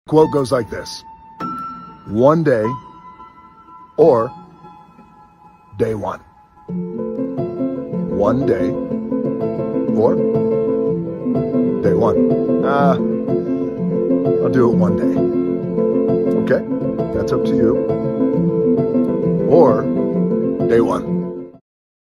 Quote goes like this: one day or day one. One day or day one. I'll do it one day. Okay? That's up to you. Or day one.